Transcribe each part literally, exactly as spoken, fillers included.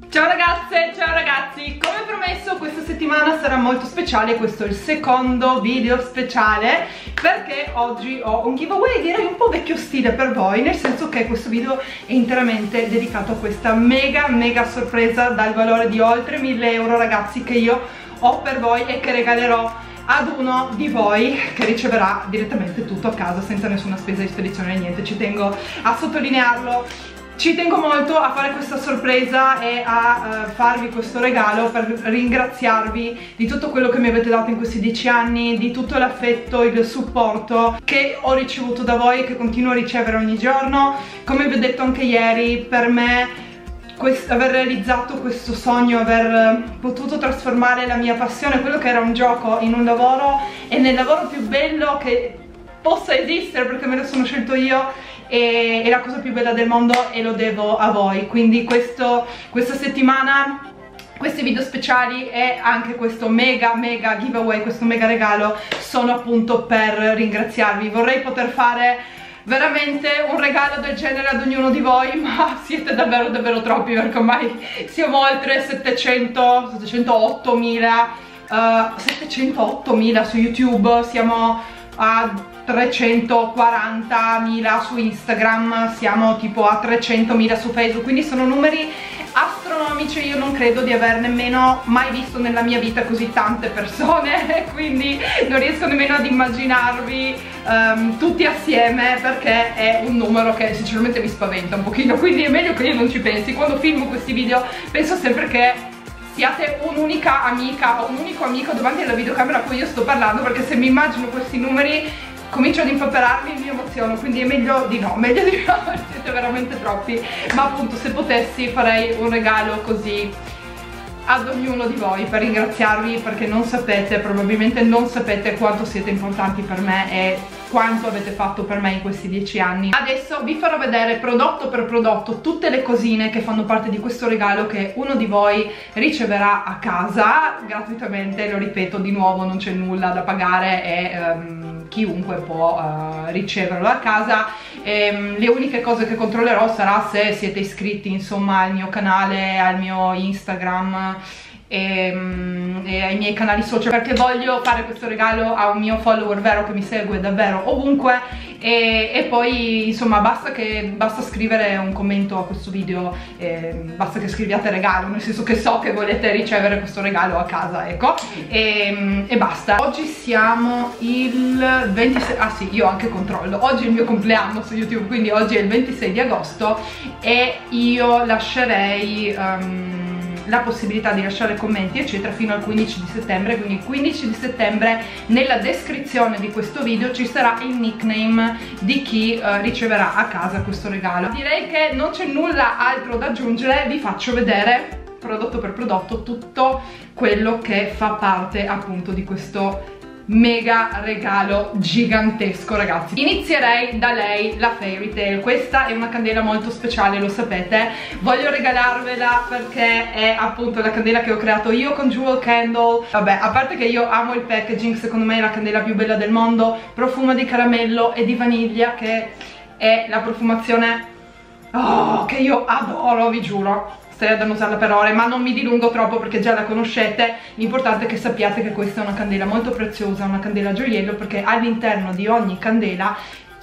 Ciao ragazze, ciao ragazzi, come promesso questa settimana sarà molto speciale, questo è il secondo video speciale perché oggi ho un giveaway direi un po' vecchio stile per voi, nel senso che questo video è interamente dedicato a questa mega mega sorpresa dal valore di oltre mille euro ragazzi che io ho per voi e che regalerò ad uno di voi che riceverà direttamente tutto a casa senza nessuna spesa di spedizione e niente, ci tengo a sottolinearlo. Ci tengo molto a fare questa sorpresa e a uh, farvi questo regalo per ringraziarvi di tutto quello che mi avete dato in questi dieci anni, di tutto l'affetto, il supporto che ho ricevuto da voi e che continuo a ricevere ogni giorno. Come vi ho detto anche ieri, per me Questo, aver realizzato questo sogno, aver potuto trasformare la mia passione, quello che era un gioco, in un lavoro, e nel lavoro più bello che possa esistere perché me lo sono scelto io, e è la cosa più bella del mondo e lo devo a voi. Quindi questo, questa settimana questi video speciali e anche questo mega mega giveaway, questo mega regalo sono appunto per ringraziarvi. Vorrei poter fare veramente un regalo del genere ad ognuno di voi, ma siete davvero davvero troppi perché ormai siamo oltre settecento, settecentoottomila, uh, settecentoottomila su YouTube, siamo a trecentoquarantamila su Instagram, siamo tipo a trecentomila su Facebook, quindi sono numeri astronomici. Io non credo di aver nemmeno mai visto nella mia vita così tante persone, quindi non riesco nemmeno ad immaginarvi um, tutti assieme, perché è un numero che sinceramente mi spaventa un pochino, quindi è meglio che io non ci pensi. Quando filmo questi video penso sempre che siate un'unica amica o un unico amico davanti alla videocamera a cui io sto parlando, perché se mi immagino questi numeri comincio ad impapperarmi e mi emoziono, quindi è meglio di no, meglio di no, siete veramente troppi. Ma appunto, se potessi farei un regalo così ad ognuno di voi per ringraziarvi, perché non sapete, probabilmente non sapete quanto siete importanti per me e quanto avete fatto per me in questi dieci anni. Adesso vi farò vedere prodotto per prodotto tutte le cosine che fanno parte di questo regalo che uno di voi riceverà a casa gratuitamente. Lo ripeto di nuovo, non c'è nulla da pagare e um, chiunque può uh, riceverlo a casa. E, um, le uniche cose che controllerò sarà se siete iscritti insomma al mio canale, al mio Instagram E, e ai miei canali social, perché voglio fare questo regalo a un mio follower vero che mi segue davvero ovunque. E, e poi insomma basta che basta scrivere un commento a questo video, e basta che scriviate regalo, nel senso che so che volete ricevere questo regalo a casa, ecco, e, e basta. Oggi siamo il ventisei, ah sì, io anche controllo, oggi è il mio compleanno su YouTube, quindi oggi è il ventisei di agosto e io lascerei um, la possibilità di lasciare commenti eccetera fino al quindici di settembre, quindi il quindici di settembre nella descrizione di questo video ci sarà il nickname di chi uh, riceverà a casa questo regalo. Direi che non c'è nulla altro da aggiungere, vi faccio vedere prodotto per prodotto tutto quello che fa parte appunto di questo mega regalo gigantesco ragazzi. Inizierei da lei, la Fairy Tale. Questa è una candela molto speciale, lo sapete, voglio regalarvela perché è appunto la candela che ho creato io con Jewel Candle. Vabbè, a parte che io amo il packaging, secondo me è la candela più bella del mondo, profuma di caramello e di vaniglia, che è la profumazione oh, che io adoro, vi giuro. Starei ad usarla per ore, ma non mi dilungo troppo perché già la conoscete. L'importante è che sappiate che questa è una candela molto preziosa, una candela gioiello, perché all'interno di ogni candela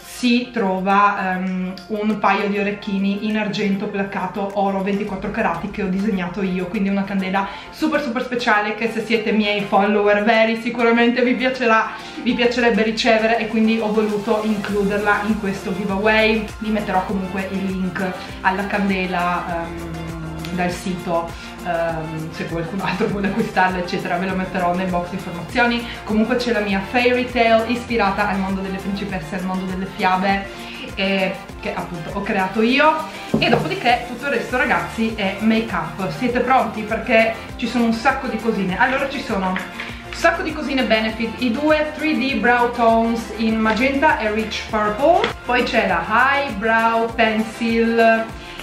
si trova um, un paio di orecchini in argento placcato oro ventiquattro carati che ho disegnato io, quindi una candela super super speciale che se siete miei follower veri sicuramente vi piacerà, vi piacerebbe ricevere, e quindi ho voluto includerla in questo giveaway. Vi metterò comunque il link alla candela um, dal sito, um, se qualcun altro vuole acquistarla eccetera, ve lo metterò nel box di informazioni. Comunque c'è la mia Fairy Tale ispirata al mondo delle principesse, al mondo delle fiabe, eh, che appunto ho creato io. E dopodiché tutto il resto ragazzi è make up. Siete pronti? Perché ci sono un sacco di cosine. Allora ci sono un sacco di cosine Benefit, i due tre D Brow Tones in magenta e rich purple, poi c'è la High Brow Pencil,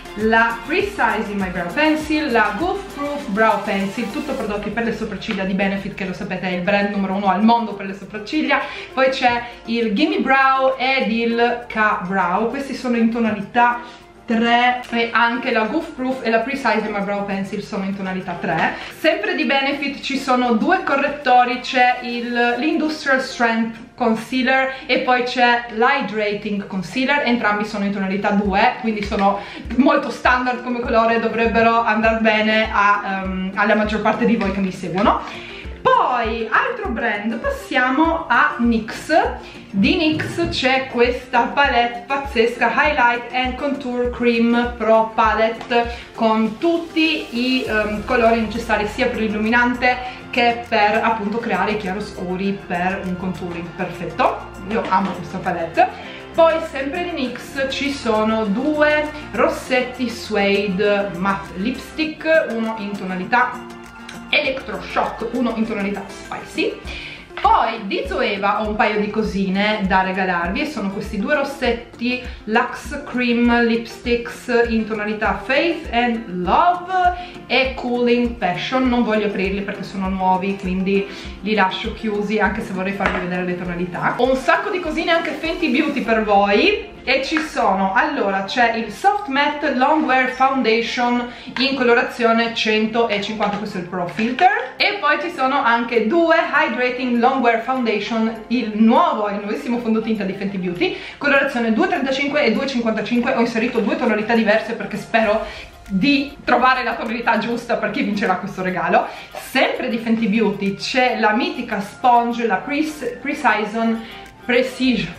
la Precise in My Brow Pencil, la Goof Proof Brow Pencil, tutto prodotti per le sopracciglia di Benefit, che lo sapete è il brand numero uno al mondo per le sopracciglia. Poi c'è il Gimme Brow ed il K Brow, questi sono in tonalità tre e anche la Goof Proof e la Precise My Brow Pencil sono in tonalità tre. Sempre di Benefit ci sono due correttori, c'è l'Industrial Strength Concealer e poi c'è l'Hydrating Concealer, entrambi sono in tonalità due, quindi sono molto standard come colore, dovrebbero andare bene a, um, alla maggior parte di voi che mi seguono. Poi, altro brand, passiamo a NYX. Di NYX c'è questa palette pazzesca, Highlight and Contour Cream Pro Palette, con tutti i um, colori necessari sia per l'illuminante che per appunto creare i chiaroscuri per un contouring perfetto. Io amo questa palette. Poi sempre di NYX ci sono due rossetti Suede Matte Lipstick, uno in tonalità Electroshock, uno in tonalità Spicy. Poi di Zoeva ho un paio di cosine da regalarvi e sono questi due rossetti Luxe Cream Lipsticks in tonalità Faith and Love e Cooling Passion. Non voglio aprirli perché sono nuovi, quindi li lascio chiusi, anche se vorrei farvi vedere le tonalità. Ho un sacco di cosine anche Fenty Beauty per voi e ci sono, allora c'è il Soft Matte Longwear Foundation in colorazione centocinquanta, questo è il Pro Filter, e poi ci sono anche due Hydrating Longwear Foundation, il nuovo, il nuovissimo fondotinta di Fenty Beauty, colorazione due trentacinque e due cinquantacinque. Ho inserito due tonalità diverse perché spero di trovare la tonalità giusta per chi vincerà questo regalo. Sempre di Fenty Beauty c'è la mitica sponge, la Precision Precision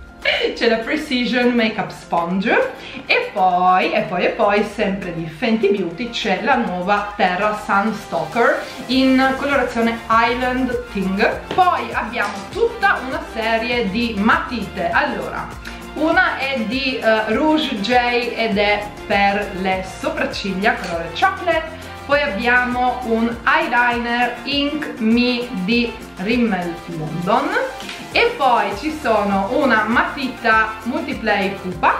c'è la Precision Makeup Sponge, e poi, e poi, e poi sempre di Fenty Beauty c'è la nuova Terra Sun Stalker in colorazione Island Ting. Poi abbiamo tutta una serie di matite. Allora, una è di uh, Rouge J ed è per le sopracciglia, colore chocolate. Poi abbiamo un eyeliner Ink Me di Rimmel London. E poi ci sono una matita Multiplay Pupa,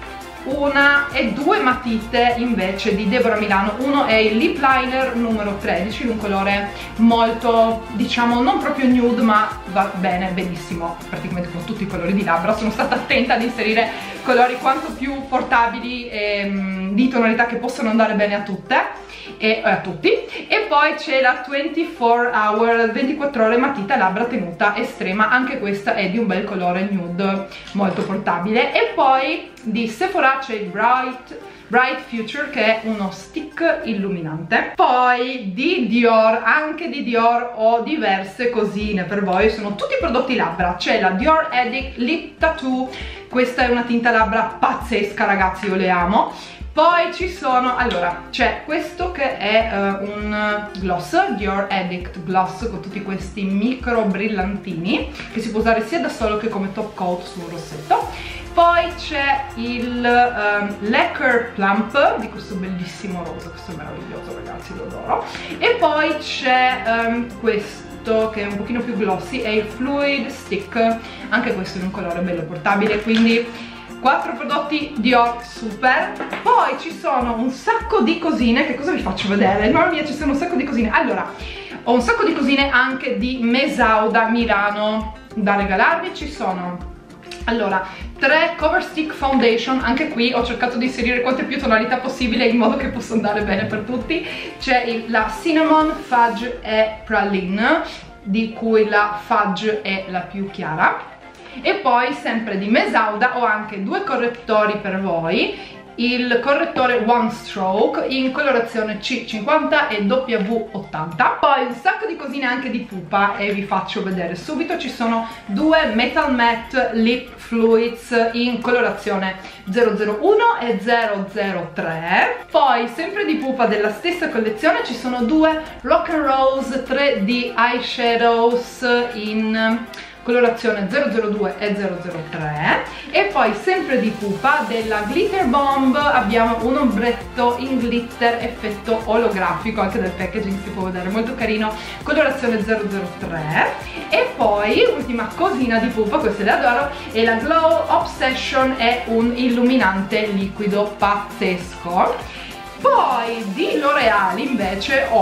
una e due matite invece di Deborah Milano. Uno è il lip liner numero tredici, in un colore molto, diciamo, non proprio nude, ma va bene, benissimo, praticamente con tutti i colori di labbra. Sono stata attenta ad inserire colori quanto più portabili e um, di tonalità che possono andare bene a tutte e a tutti. E poi c'è la ventiquattro hour, ventiquattro ore matita labbra tenuta estrema, anche questa è di un bel colore nude molto portabile. E poi di Sephora c'è il Bright Bright Future, che è uno stick illuminante. Poi di Dior, anche di Dior ho diverse cosine per voi, sono tutti prodotti labbra. C'è la Dior Addict Lip Tattoo, questa è una tinta labbra pazzesca ragazzi, io le amo. Poi ci sono, allora, c'è questo che è uh, un gloss, Dior Addict Gloss, con tutti questi micro brillantini, che si può usare sia da solo che come top coat su un rossetto. Poi c'è il um, Lacquer Plump, di questo bellissimo rosa, questo è meraviglioso ragazzi, lo adoro. E poi c'è um, questo che è un pochino più glossy, è il Fluid Stick, anche questo in un colore bello portabile, quindi quattro prodotti Dior super. Poi ci sono un sacco di cosine, che cosa vi faccio vedere? Mamma mia, ci sono un sacco di cosine. Allora, ho un sacco di cosine anche di Mesauda Milano da regalarvi. Ci sono, allora, tre Cover Stick Foundation, anche qui ho cercato di inserire quante più tonalità possibile in modo che possa andare bene per tutti. C'è la Cinnamon, Fudge e Praline, di cui la Fudge è la più chiara. E poi sempre di Mesauda ho anche due correttori per voi, il correttore One Stroke in colorazione C cinquanta e W ottanta. Poi un sacco di cosine anche di Pupa e vi faccio vedere subito. Ci sono due Metal Matte Lip Fluids in colorazione zero zero uno e zero zero tre. Poi sempre di Pupa della stessa collezione ci sono due Rock and Rose tre D Eyeshadows in colorazione zero zero due e zero zero tre. E poi sempre di Pupa della Glitter Bomb abbiamo un ombretto in glitter effetto olografico, anche del packaging si può vedere, molto carino, colorazione zero zero tre. E poi ultima cosina di Pupa, queste le adoro, è la Glow Obsession, è un illuminante liquido pazzesco. Poi di L'Oreal invece ho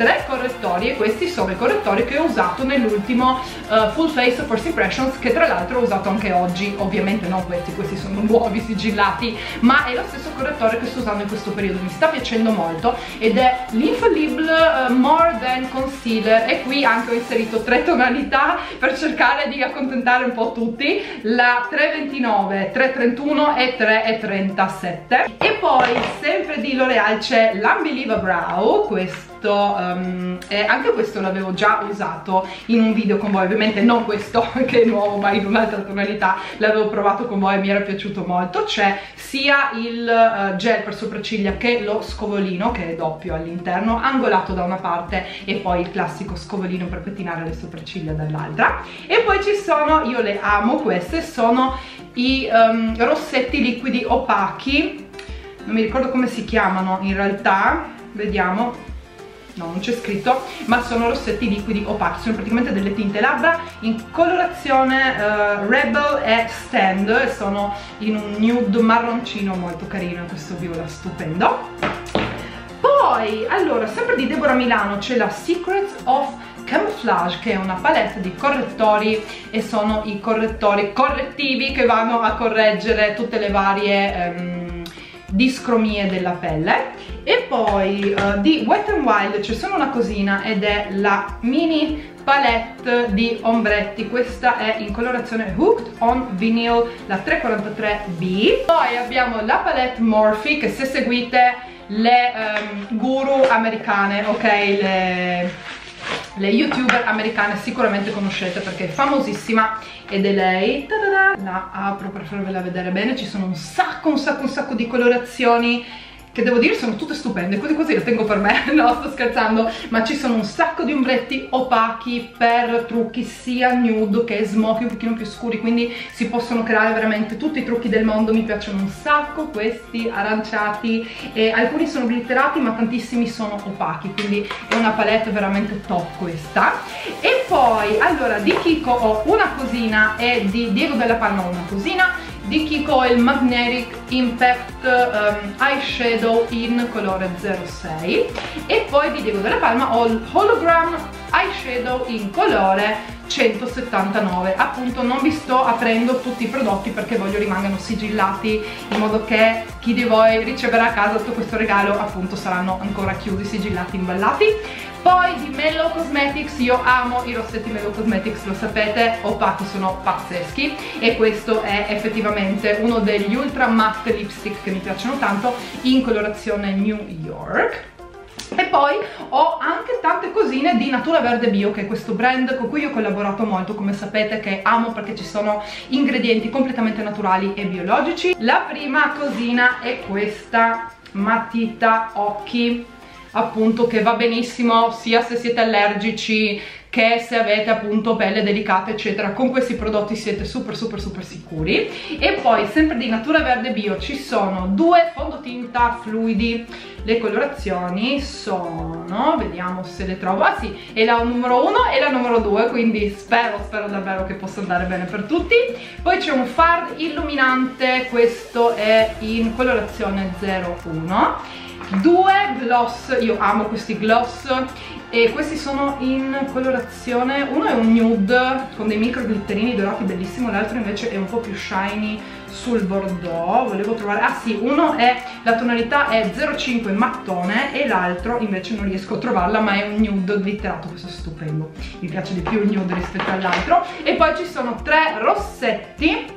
tre correttori, e questi sono i correttori che ho usato nell'ultimo uh, Full Face First Impressions, che tra l'altro ho usato anche oggi. Ovviamente non questi, questi sono nuovi sigillati, ma è lo stesso correttore che sto usando in questo periodo, mi sta piacendo molto, ed è l'Infallible uh, More Than Concealer, e qui anche ho inserito tre tonalità per cercare di accontentare un po' tutti, la tre ventinove, tre trentuno e tre trentasette. E poi sempre di L'Oreal c'è l'Unbelieva Brow, questo Um, e anche questo l'avevo già usato in un video con voi, ovviamente non questo che è nuovo ma in un'altra tonalità, l'avevo provato con voi e mi era piaciuto molto. C'è sia il uh, gel per sopracciglia che lo scovolino, che è doppio all'interno, angolato da una parte, e poi il classico scovolino per pettinare le sopracciglia dall'altra. E poi ci sono, io le amo queste, sono i um, rossetti liquidi opachi, non mi ricordo come si chiamano in realtà, vediamo. No, non c'è scritto, ma sono rossetti liquidi opachi, sono praticamente delle tinte labbra in colorazione uh, Rebel e Stand, e sono in un nude marroncino molto carino, questo viola stupendo. Poi, allora, sempre di Deborah Milano c'è la Secrets of Camouflage, che è una palette di correttori, e sono i correttori correttivi che vanno a correggere tutte le varie um, discromie della pelle. E poi uh, di Wet n Wild c'è solo una cosina, ed è la mini palette di ombretti, questa è in colorazione Hooked on Vinyl, la tre quarantatré B. Poi abbiamo la palette Morphe, che se seguite le um, guru americane, ok, le... le youtuber americane sicuramente conoscete perché è famosissima, ed è lei. Ta-da-da! La apro per farvela vedere bene, ci sono un sacco un sacco un sacco di colorazioni che devo dire sono tutte stupende, così così le tengo per me, no, sto scherzando, ma ci sono un sacco di ombretti opachi per trucchi sia nude che smoky un pochino più scuri, quindi si possono creare veramente tutti i trucchi del mondo. Mi piacciono un sacco questi aranciati, e alcuni sono glitterati ma tantissimi sono opachi, quindi è una palette veramente top questa. E poi allora di Kiko ho una cosina, e di Diego Della Palma ho una cosina. Di Kiko ho il Magnetic Impact um, Eyeshadow in colore zero sei, e poi di Diego Della Palma ho il Hologram Eyeshadow in colore centosettantanove. Appunto non vi sto aprendo tutti i prodotti perché voglio rimangano sigillati, in modo che chi di voi riceverà a casa tutto questo regalo appunto saranno ancora chiusi, sigillati, imballati. Poi di Mellow Cosmetics, io amo i rossetti Mellow Cosmetics, lo sapete, opachi sono pazzeschi, e questo è effettivamente uno degli ultra matte lipstick che mi piacciono tanto, in colorazione New York. E poi ho anche tante cosine di Natura Verde Bio, che è questo brand con cui io ho collaborato molto, come sapete, che amo perché ci sono ingredienti completamente naturali e biologici. La prima cosina è questa matita occhi, appunto, che va benissimo sia se siete allergici che se avete appunto pelle delicata eccetera. Con questi prodotti siete super super super sicuri. E poi sempre di Natura Verde Bio ci sono due fondotinta fluidi, le colorazioni sono, vediamo se le trovo, ah sì, è la numero uno e la numero due, quindi spero spero davvero che possa andare bene per tutti. Poi c'è un fard illuminante, questo è in colorazione zero uno. Due gloss, io amo questi gloss, e questi sono in colorazione, uno è un nude con dei micro glitterini dorati bellissimo, l'altro invece è un po' più shiny sul bordeaux. Volevo trovare, ah sì, uno è, la tonalità è zero cinque mattone, e l'altro invece non riesco a trovarla, ma è un nude glitterato, questo è stupendo, mi piace di più il nude rispetto all'altro. E poi ci sono tre rossetti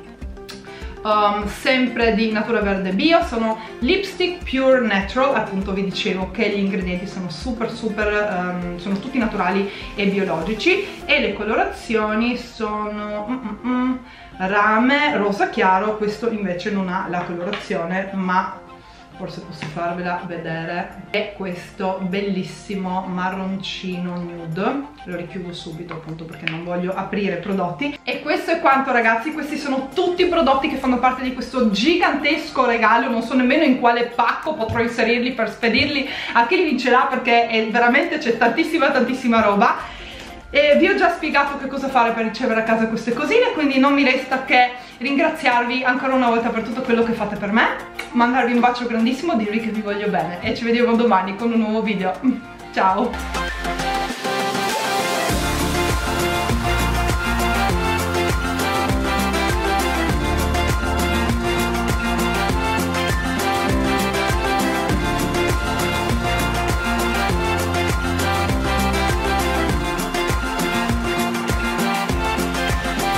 Um, sempre di Natura Verde Bio, sono lipstick pure natural, appunto vi dicevo che gli ingredienti sono super super um, sono tutti naturali e biologici, e le colorazioni sono mm, mm, mm, rame, rosa chiaro, questo invece non ha la colorazione ma forse posso farvela vedere, è questo bellissimo marroncino nude. Lo richiudo subito appunto perché non voglio aprire prodotti. E questo è quanto, ragazzi, questi sono tutti i prodotti che fanno parte di questo gigantesco regalo. Non so nemmeno in quale pacco potrò inserirli per spedirli a chi li vincerà, perché è veramente, c'è tantissima tantissima roba. E vi ho già spiegato che cosa fare per ricevere a casa queste cosine, quindi non mi resta che ringraziarvi ancora una volta per tutto quello che fate per me, mandarvi un bacio grandissimo, dirvi che vi voglio bene, e ci vediamo domani con un nuovo video. ciao!